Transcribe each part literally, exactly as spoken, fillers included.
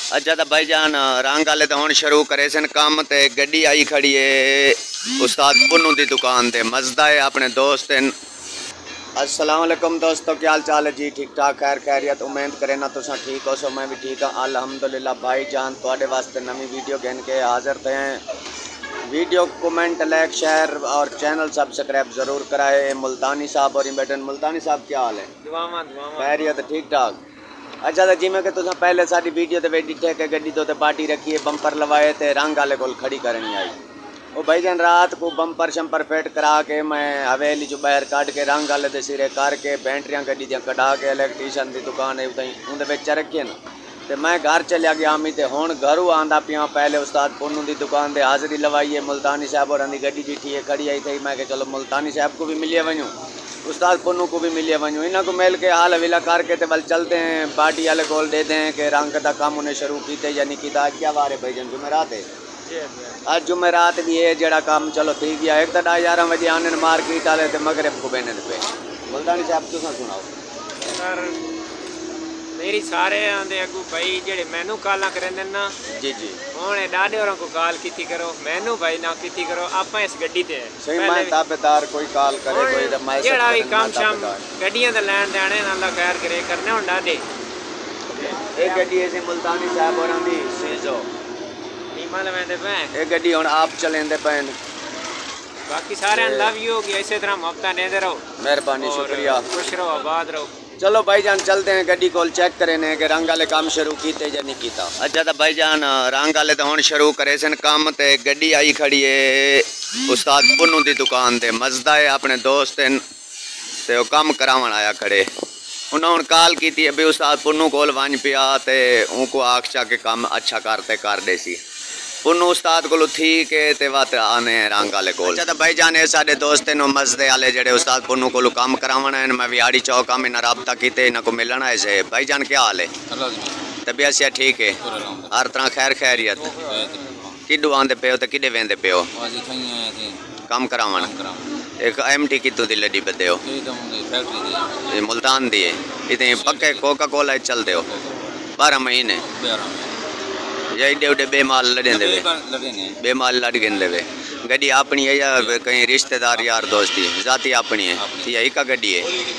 अच्छा तो भाई जान रंग वाले तो हुण शुरू करे सन काम ते गड्डी आई खड़ी है उस्ताद पुन्नू दी दुकान ते मजदा है अपने दोस्त हैं। अस्सलाम वालेकुम दोस्तों, क्या हाल चाल है जी? ठीक ठाक खैर खैरियत उम्मीद करे ना तुसा ठीक हो सो मैं भी ठीक हाँ अल्हम्दुलिल्लाह। भाई जान तुहाडे वास्ते नवी वीडियो घेन के हाजिर थे हैं। वीडियो कमेंट लाइक शेयर और चैनल सब्सक्राइब ज़रूर कराए। मुल्तानी साहब और बेटन मुल्तानी साहब क्या हाल है? खैरियत ठीक ठाक। अच्छा तो जिमें कि तुसा पहले साडी वीडियो ते डिठे के गड्डी तो पार्टी रखी है बंपर लवाए थे रंग वाले कोल खड़ी करनी आई। वो भाई जान रात को बंपर शंपर फिट करा के मैं हवेली चो बाहर कट के रंग वाले दे सिरे करके बैटरियां गड्डी दियां कढ़ा के इलैक्ट्रीशियन की दुकान है उतई उनके विच रखी ना तो मैं घर चलिया गया मी तो हुण घरों आंदा पिया। पहले उस्ताद पुन्नू की दुकान से हाज़री लवाई है। मुल्तानी साहब और गड्डी डिठी है खड़ी आई थी। मैं कि चलो मुल्तानी साहब को भी मिलिए वनूँ उस्ताद पुन्नू को भी मिलिए वनूँ इन्हों को मिल के हाल हवीला करके तो बल चलते हैं पार्टी वाले कोल दे दें कि रंग का काम उन्हें शुरू किए या नहीं किया। आज क्या वार है भाई जन जुमेरात है आज जुमेरात भी है जड़ा काम चलो ठीक गया। एक तो ढाई ग्यारह बजे आने मार्केट वाले तो मगरब को बहने पे मुल्तानी साहब तुसा सुनाओ सर। मेरी सारे आंदे अगू भाई जेड़े मैनू काला करेंदे ना जी जी हुण डाडे होरां को काल कीती करो मैनू भाई ना कीती करो आपां इस गड्डी ते सही मैं ताबेदार कोई काल करे कोई रमायत जेड़ा भी काम शाम गड्डियां दा लैन देने अल्लाह खैर करे करने हुण डाडे एक गड्डी ऐसे मुल्तानी साहब होरां दी सीजो नीमा लवेंदे पे एक गड्डी हुण आप चलेंदे पैन। बाकी सारे लव यू हो गया इसी तरह मोहब्बत देंदे रहो। मेहरबानी शुक्रिया खुश रहो आबाद रहो। चलो भाई जान चलते हैं गड्डी को चेक करें कि रंग वाले काम शुरू किए या नहीं किया। अच्छा तो भाई जान रंग वाले तो हुण शुरू करे सन काम ते गड्डी आई खड़ी है उस्ताद पुन्नू की दुकान ते मजदा है अपने दोस्त हैं ते वो काम करावन आया खड़े। उन्होंने हुण काल की भी उस्ताद पुन्नू कोल वन पिया ते उनको आख चा के काम अच्छा करते कर दे सी पुन्नू उस्ताद को ठीक है ते बात आने रंग वाले कोल। अच्छा तो भाई जाने साडे दोस्त नो मजदे वाले जेडे उस्ताद पुन्नू को काम करावना है मैं विहाड़ी चौक में इन्हें राबता किते इन्हें को मिलना है से। भाई जान क्या हाल है? तबीयत से ठीक है हर तरह खैर खैरियत किडू आंदे पे हो तो किडे वेंदे पे हो काम करावन? एक एम टी कितों दी लड़ी बदे हो मुल्तान दी है इतने पक्के कोका कोला चलते हो बारह महीने या इडे उडे बेमाल लड़े देवे बेमाल लड़ गए देवे। गड्डी अपनी है या कहीं रिश्तेदार यार दोस्ती जाती अपनी है या एक गड्डी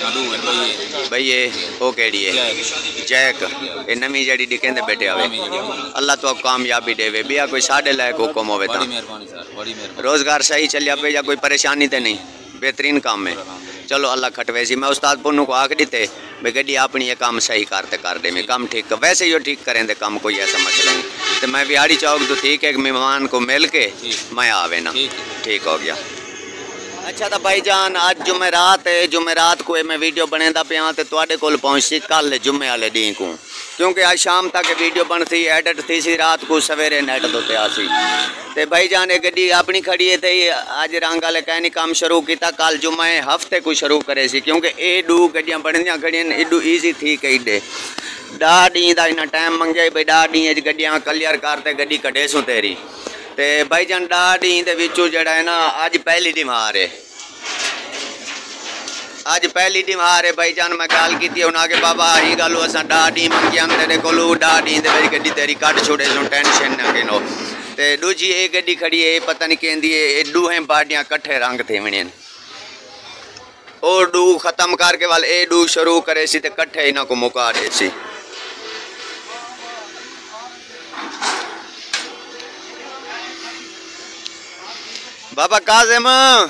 है भाई ये वो केड़ी है जैक ये नवी जड़ी दिखेंदे बैठे आवे अल्लाह तो कामयाबी देवे बिया कोई साढ़े लायक हुक्म होवे ता रोजगार सही चलिया पे या कोई परेशानी तो नहीं बेहतरीन काम है। चलो अल्लाह खटवे सी मैं उस्ताद पुन्नू को आख दीते भाई गड्डी अपनी ये काम सही करते कर दे में काम ठीक वैसे ही ठीक करें दे काम कोई ऐसा मसला नहीं तो मैं बिहाड़ी चौक तो ठीक है मेहमान को मिल के मैं आवे ना ठीक हो गया। अच्छा तो भाई जान आज जुमेरात है जुमेरात को मैं वीडियो बनेदा पिया तो तुहाडे कोल पहुंची कल जुम्मे वाले दी को क्योंकि आज शाम तक वीडियो बन थी एडिट थी सी रात को सवेरे नेट दोते आसी ते भाई जान गड्डी अपनी खड़ी है थे आज रंग वाले कहनी काम शुरू किया कल जुम्मे हफ्ते को शुरू करे सी क्योंकि ए डू गड्डियां बनदियां खड़ियां एडू ईजी थी कई डे डा डी का इन्ना टाइम मंगे भाई डा डी गड्डियां क्लियर करते गड्डी कटे सू तेरी ते भाई जान डा डी दे विचों जड़ा है ना अज पहली डिमार है अज पहली डिमार है भाई जान मैं गल की उन्हें आगे बाबा ही गल असा डा डी मंगिया तेरे को डा डी गड्डी तेरी कट छोड़े सो टेंशन ना गिनो ते दूजी ये गड्डी खड़ी है पता नहीं कहती है एडू है बाडियां कट्ठे रंग थे वने ओ डू खत्म करके वाल ए डू शुरू करे सी ते कट्ठे इन्हों को मुका दे सी। बाबा काजिम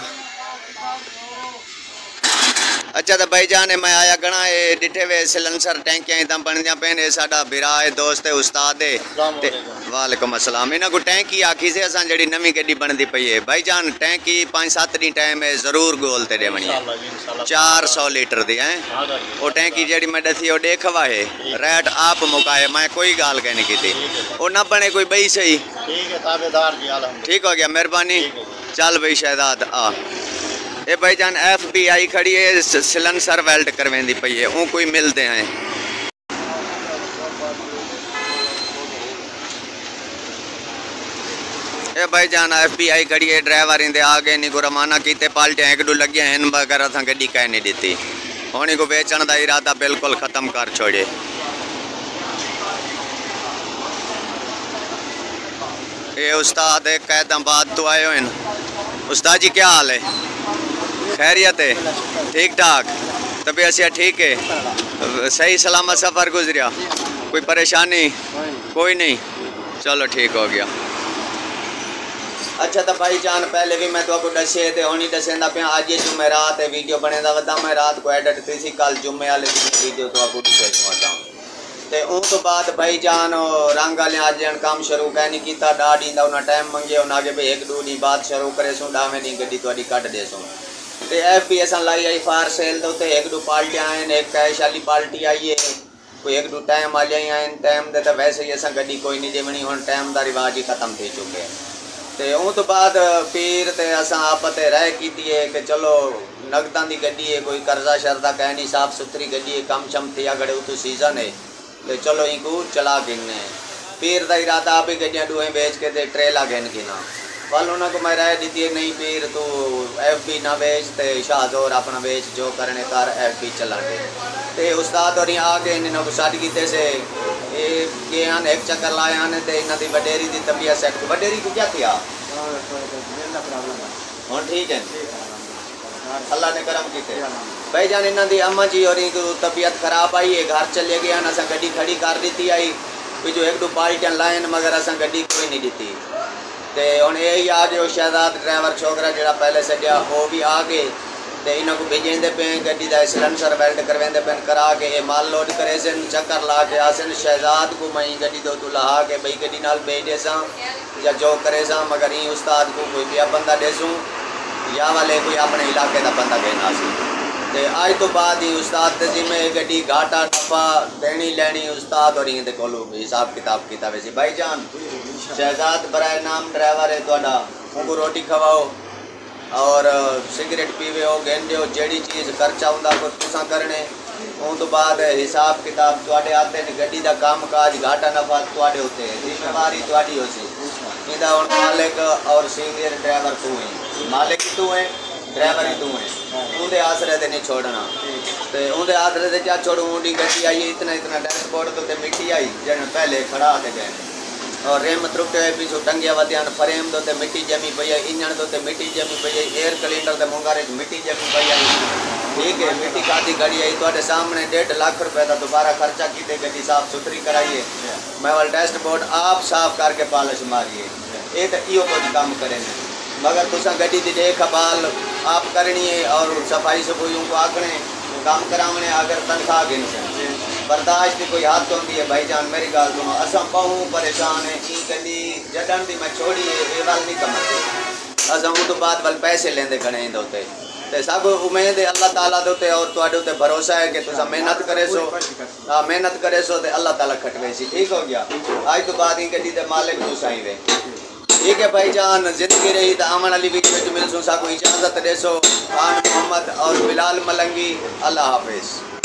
अच्छा तो भाई जाने मैं आया गणा ये डिठे वे सिलेंसर टैंकियां इतम बनदियां पे ने साडा बिरा है दोस्त है उस्ताद है वालेकुम अस्सलाम इन्हां को टैंकी आखी से असां जड़ी नवी गड्डी बनदी पई है भाई जान टैंकी पाँच सत्त दी टाइम है जरूर गोल ते देवनी है चार सौ लीटर दी है वो टैंकी जड़ी मैं दसी वो देखवा है रेट आप मुकाए मैं कोई गाल कहनी की वो ना बने कोई बई सही ठीक हो गया मेहरबानी चल भाई शहजाद आ ये भाई जान एफ बी आई खड़ी है सिलेंसर वेल्ड करवेंदी पई है वो कोई मिलते हैं ये भाई जान एफ बी आई खड़ी है ड्राइवर इंदे आगे नहीं को रवाना कीते पाल्टियां एक दो लगे हैं वगैरह था गड्डी कह नहीं दी होनी को बेचण का इरादा बिल्कुल खत्म कर छोड़े। یہ استاد ایک قید آباد تو آئے ہوئے نا. استاد جی کیا حال ہے؟ خیریت ہے؟ ٹھیک ٹھاک؟ طبیعت سے ٹھیک ہے؟ صحیح سلامت سفر گزریا؟ کوئی پریشانی؟ کوئی نہیں؟ چلو ٹھیک ہو گیا. اچھا تو بھائی جان پہلے بھی میں تو آپ کو دسے تھے ہونی دسیں دا پہ آج یہ جمعرات ہے ویڈیو بنے دا ودا میں رات کو ایڈٹ تھی سی کل جمعے والے ویڈیو تو آپ کو دسے سمجھتا ہوں. تے اون تو بعد بھائی جان رنگ والے آج جان کام شروع کہیں نہیں کیتا ڈا ڈیندا انہاں ٹائم منگے انہاں آگے بھی ایک دو دی بعد شروع کرے سوں ڈاویں دی گڈی تہاڈی کٹ دے سوں. تے ایف پی ایس لائی آئی فار سیل دے تے ایک دو پارٹیاں ہیں ایک کیش والی پارٹی آئی ہے کوئی ایک دو ٹائم والی آئیں ٹائم دے تے ویسے ہی اساں گڈی کوئی نہیں دیونی ہن ٹائم دا رواج ہی ختم تھی چکے. تے اون تو بعد پیر تے اساں آپ تے رائے کیتی ہے کہ چلو نقداں دی گڈی ہے کوئی قرضہ شردا کہیں نہیں صاف ستھری گڈی ہے کم شم تھی اگڑے اتو سیزن ہے تے چلو ان کو چلا گنے. پیر دا ارادہ آپ ہی گڈیاں ڈوہیں بیچ کے تے ٹریلا گن گنا. ول انہاں کو میں رائے دیتی ہے نہیں پیر تو ایف بی نہ بیچ تے شاہ زور اپنا بیچ جو کرنے کر ایف بی چلا دے. تے استاد اور یہاں آگے انہوں کو ساتھ کیتے سے یہ آن ایک چکر لائے آنے تے انہوں دی وڈیری دی طبیعت سیٹ وڈیری کو کیا تھیا؟ ہوں ٹھیک ہے اللہ نے کرم کیتے. بھائی جان انہوں دی اماں جی اور ان کو طبیعت خراب آئی ہے گھر چلے گیا اساں گڈی کھڑی کر دیتی آئی بھی جو ایک دو پارٹیاں لائن مگر اساں گڈی کوئی نہیں دیتی. تے ہن یہی آ جو شہزاد ڈرائیور چھوکرا جڑا پہلے سڈیا وہ بھی آ گئے تے انہوں کو بھیجیں پہ گڈی دا سلنسر ویلڈ کرویں پہ کرا کے یہ مال لوڈ کرے سن چکر لا کے آسن شہزاد کو میں گڈی دو تو لہا کے بھئی گڈی نال بھیج دے ساں یا جو کرے ساں مگر این استاد کو کوئی بیا بندہ دے سوں یا والے کوئی اپنے علاقے دا بندہ کہنا سی. تے آج تو بعد ہی استاد تے جی میں گڈی گھاٹا نفع دینی لینی استاد اور این دے کولو حساب کتاب کیتا ویسی. بھائی جان شہزاد برائے نام ڈرائیور ہے تہاڈا ان کو روٹی کھواؤ اور سگریٹ پیوے ہو گیندے ہو جیڑی چیز خرچہ ہوندا کو تساں کرنے. اون تو بعد حساب کتاب تواڈے آتے نے گڈی دا کام کاج گھاٹا نفع تواڈے ہوتے ذمہ داری تواڈی ہو سی. ایندا ہن مالک اور سینئر ڈرائیور تو ہیں مالک تو ہیں ڈرائیور ہی تو ہیں اون دے آسرے تے نہیں چھوڑنا. تے اون دے آسرے تے کیا چھوڑوں اون دی گڈی آئی اتنا اتنا ڈیش بورڈ تو تے مٹی آئی جن پہلے کھڑا تے گئے اور ریم ترکے پیچھو ٹنگیا ودیاں فریم دو تے مٹی جمی پئی ہے انجن دو تے مٹی جمی پئی ہے ایئر کلینڈر تے مونگارے مٹی جمی پئی ہے. ٹھیک ہے مٹی کاتی گاڑی آئی تواڈے سامنے ڈیڑھ لاکھ روپے دا دوبارہ خرچہ کیتے گڈی صاف ستھری کرائیے میں وال ڈیش بورڈ آپ صاف کر کے پالش ماریے یہ تو ایو کچھ کام کریں مگر تساں گڈی دی دیکھ بھال آپ کرنی ہے اور صفائی صفائیوں کو آکھنے کام کراونے اگر تنخواہ گن سے برداشت کی کوئی حد ہوتی ہے. بھائی جان میری گال سنو اساں بہوں پریشان ہیں ای کدی جڈن دی میں چھوڑی ہے یہ وال نہیں کمتے اساں اون تو بعد وال پیسے لیندے کھڑے ہیں دوتے تے سب امید ہے اللہ تعالیٰ دوتے اور تواڈے تے بھروسہ ہے کہ تساں محنت کرے سو محنت کرے سو تے اللہ تعالیٰ کھٹوے سی. ٹھیک ہو گیا آج تو بعد ای گڈی تے مالک تساں ہی وے. ٹھیک ہے بھائی جان زندگی رہی تو آمن علی ویڈیو جو مل سو سا کو اجازت دے سو. خان محمد اور بلال ملنگی اللہ حافظ.